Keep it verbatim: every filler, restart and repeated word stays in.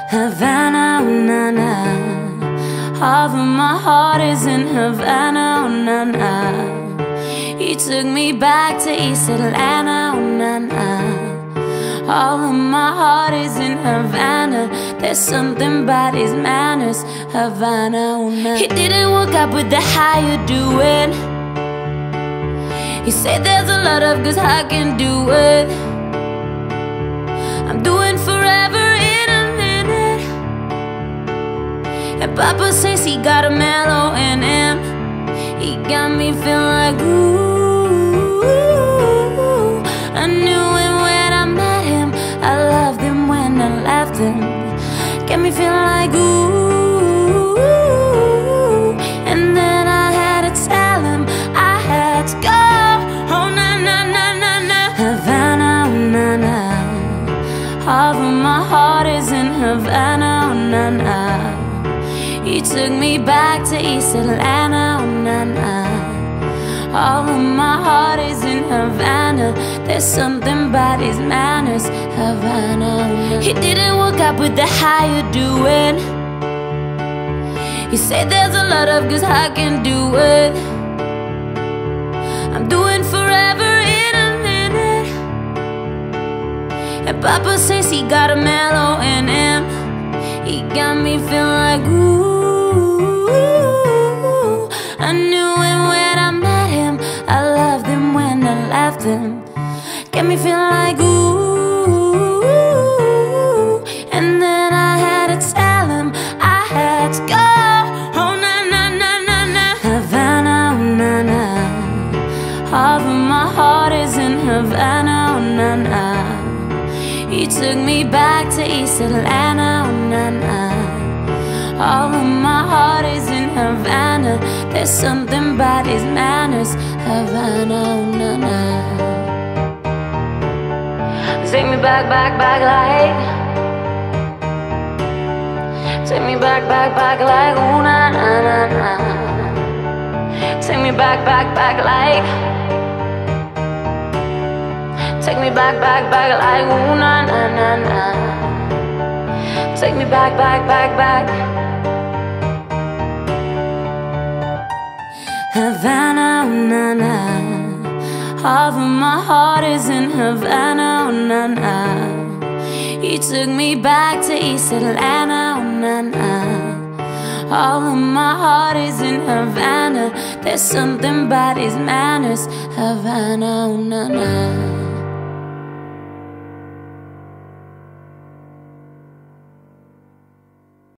Havana, oh na na. Half of my heart is in Havana, oh na na. He took me back to East Atlanta, oh na na. All of my heart is in Havana. There's something about his manners, Havana, oh na. He didn't work out with the how you doing. He said there's a lot of girls I can do it. I'm doing forever in a minute. And Papa says he got a mellow in him. He got me feeling like ooh. I knew it when I met him. I loved him when I left him. Got me feeling like ooh. And then I had to tell him I had to go. Oh na na na na na. Havana, oh na na. Half of my heart is in Havana, oh na na. He took me back to East Atlanta, oh na na. All of my heart is in Havana. There's something about his manners, Havana, oh na. He didn't work out with the how you doing. He said there's a lot of girls I can do it. I'm doing forever in a minute. And Papa says he got a mellow in him. He got me feeling like ooh. I knew it when I met him. I loved him when I left him. Got me feeling like ooh. And then I had to tell him I had to go. Oh na na na na na. Havana, oh na na. Half of my heart is in Havana, oh na na. He took me back to East Atlanta, oh na na. All of my heart is in Havana. There's something about his manners, Havana, oh na na. Take me back, back, back like. Take me back, back, back like, ooh na na na na. Take me back, back, back like. Take me back, back, back like, ooh na na na na. Take me back, back, back, back. Havana, oh na na. Half of my heart is in Havana, oh na na. He took me back to East Atlanta, oh na na. All of my heart is in Havana. There's something about his manners, Havana, oh na na.